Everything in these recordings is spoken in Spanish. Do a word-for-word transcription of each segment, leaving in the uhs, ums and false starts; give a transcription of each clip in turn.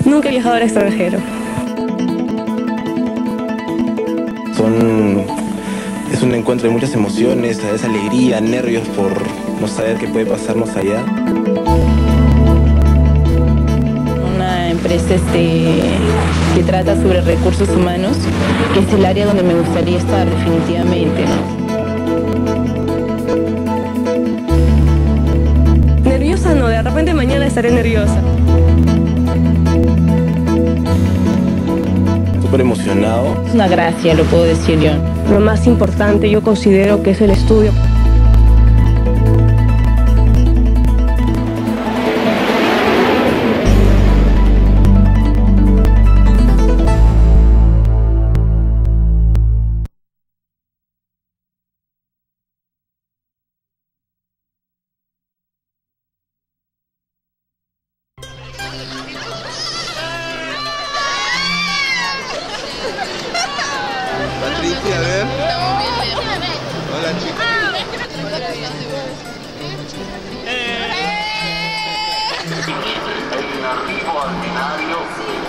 Nunca he viajado al extranjero. Son, es un encuentro de muchas emociones, a veces alegría, nervios por no saber qué puede pasarnos allá. Una empresa este, que trata sobre recursos humanos, que es el área donde me gustaría estar definitivamente, ¿no? Nerviosa no, de repente mañana estaré nerviosa. Súper emocionado. Es una gracia, lo puedo decir yo. Lo más importante yo considero que es el estudio. Patricia, a ver. Hola, chicos. El arribo al binario.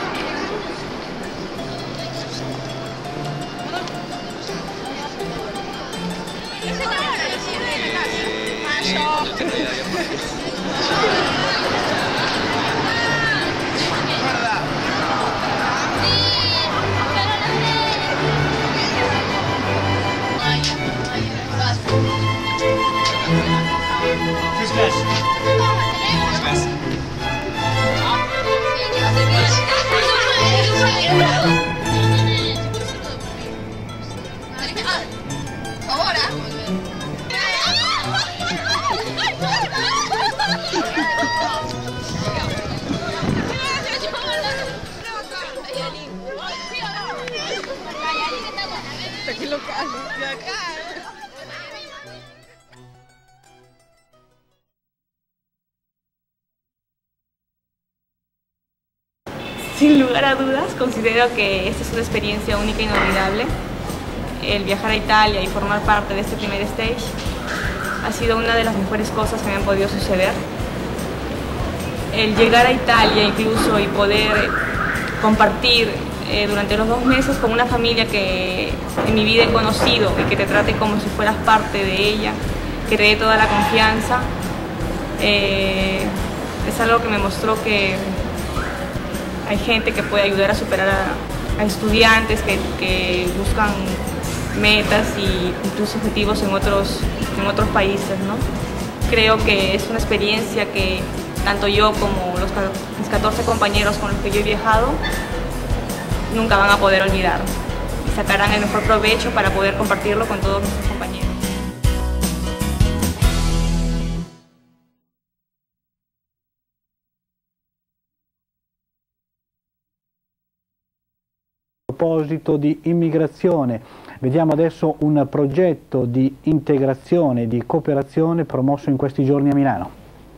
Sin lugar a dudas, considero que esta es una experiencia única e inolvidable. El viajar a Italia y formar parte de este primer stage ha sido una de las mejores cosas que me han podido suceder. El llegar a Italia incluso y poder compartir eh, durante los dos meses con una familia que en mi vida he conocido y que te trate como si fueras parte de ella, que te dé toda la confianza, eh, es algo que me mostró que hay gente que puede ayudar a superar a, a estudiantes que, que buscan metas e incluso objetivos en otros, en otros países, ¿no? Creo que es una experiencia que tanto yo como los, mis catorce compañeros con los que yo he viajado nunca van a poder olvidar y sacarán el mejor provecho para poder compartirlo con todos nuestros compañeros. A proposito di immigrazione, vediamo adesso un progetto di integrazione, di cooperazione promosso in questi giorni a Milano.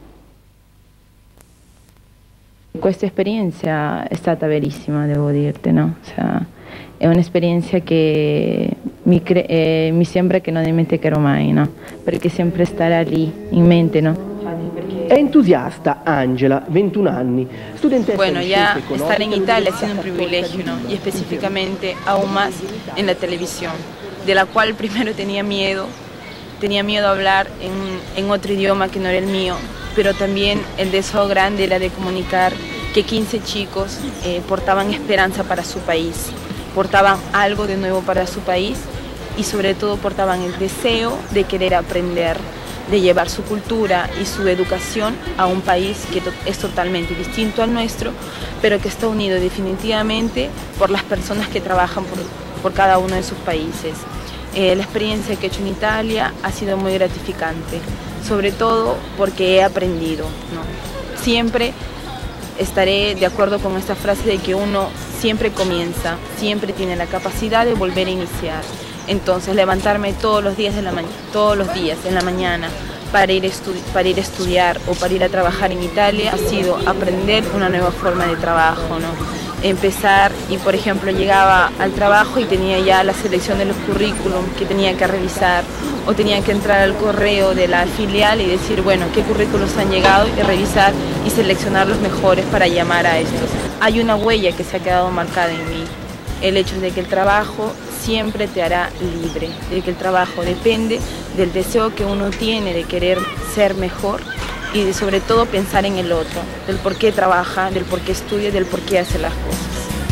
Questa esperienza è stata bellissima, devo dirti, no? Cioè, è un'esperienza che mi, eh, mi sembra che non dimenticherò mai, no? Perché sempre starà lì in mente, no? È entusiasta Angela, ventuno anni, studentessa Bueno, di ya scienze estar en economiche Italia ha all'Università sido un privilegio, Cattolica ¿no? di Y específicamente aún más en la televisión, de la cual primero tenía miedo, tenía miedo a hablar en, en otro idioma que no era el mío, pero también el deseo grande era de comunicar que quince chicos eh, portaban esperanza para su país, portaban algo de nuevo para su país y sobre todo portaban el deseo de querer aprender, de llevar su cultura y su educación a un país que es totalmente distinto al nuestro, pero que está unido definitivamente por las personas que trabajan por, por cada uno de sus países. Eh, la experiencia que he hecho en Italia ha sido muy gratificante, sobre todo porque he aprendido, ¿no? Siempre estaré de acuerdo con esta frase de que uno siempre comienza, siempre tiene la capacidad de volver a iniciar. Entonces levantarme todos los días de la mañana, todos los días en la mañana para ir, para ir a estudiar o para ir a trabajar en Italia ha sido aprender una nueva forma de trabajo, ¿no? Empezar y por ejemplo llegaba al trabajo y tenía ya la selección de los currículum que tenía que revisar o tenían que entrar al correo de la filial y decir, bueno, qué currículos han llegado, y revisar y seleccionar los mejores para llamar a estos. Hay una huella que se ha quedado marcada en mí, el hecho de que el trabajo siempre te hará libre, de que el trabajo depende del deseo que uno tiene de querer ser mejor y de sobre todo pensar en el otro, del por qué trabaja, del por qué estudia, del por qué hace las cosas.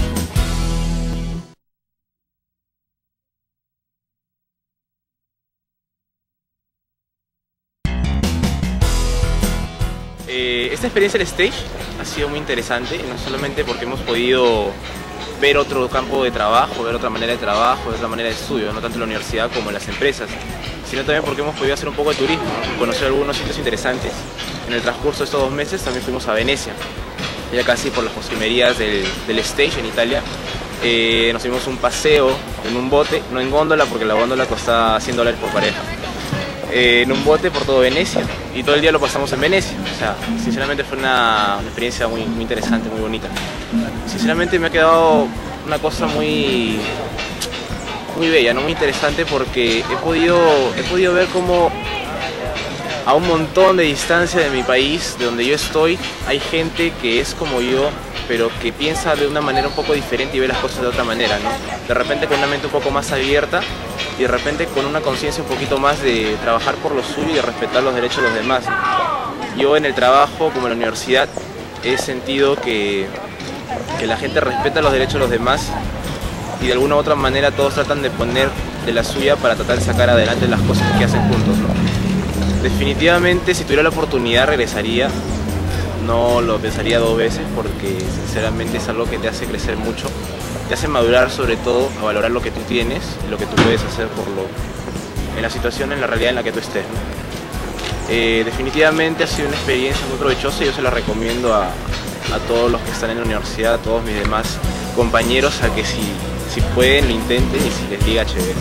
Eh, esta experiencia del stage ha sido muy interesante, no solamente porque hemos podido ver otro campo de trabajo, ver otra manera de trabajo, ver otra manera de estudio, no tanto en la universidad como en las empresas, sino también porque hemos podido hacer un poco de turismo, ¿no? Conocer algunos sitios interesantes. En el transcurso de estos dos meses también fuimos a Venecia, ya casi por las postrimerías del, del stage en Italia. Eh, nos dimos un paseo en un bote, no en góndola porque la góndola costaba cien dólares por pareja. Eh, en un bote por todo Venecia y todo el día lo pasamos en Venecia. O sea, sinceramente fue una, una experiencia muy, muy interesante, muy bonita. Sinceramente me ha quedado una cosa muy, muy bella, ¿no? Muy interesante porque he podido, he podido ver cómo a un montón de distancia de mi país, de donde yo estoy, hay gente que es como yo, pero que piensa de una manera un poco diferente y ve las cosas de otra manera, ¿no? De repente con una mente un poco más abierta y de repente con una conciencia un poquito más de trabajar por lo suyo y de respetar los derechos de los demás. Yo en el trabajo, como en la universidad, he sentido que, que la gente respeta los derechos de los demás y de alguna u otra manera todos tratan de poner de la suya para tratar de sacar adelante las cosas que hacen juntos, ¿no? Definitivamente, si tuviera la oportunidad, regresaría. No lo pensaría dos veces porque sinceramente es algo que te hace crecer mucho, te hace madurar sobre todo, a valorar lo que tú tienes y lo que tú puedes hacer por lo, en la situación, en la realidad en la que tú estés, ¿no? Eh, definitivamente ha sido una experiencia muy provechosa y yo se la recomiendo a, a todos los que están en la universidad, a todos mis demás compañeros, a que si, si pueden lo intenten y si les diga chévere.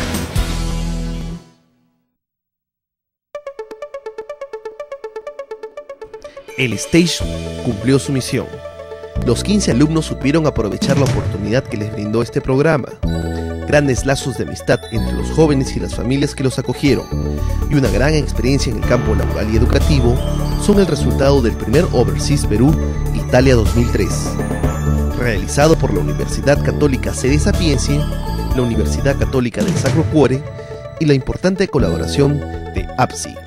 El stage cumplió su misión. Los quince alumnos supieron aprovechar la oportunidad que les brindó este programa. Grandes lazos de amistad entre los jóvenes y las familias que los acogieron y una gran experiencia en el campo laboral y educativo son el resultado del primer Overseas Perú Italia dos mil tres, realizado por la Universidad Católica Sede Sapientia, la Universidad Católica del Sacro Cuore y la importante colaboración de A P S I.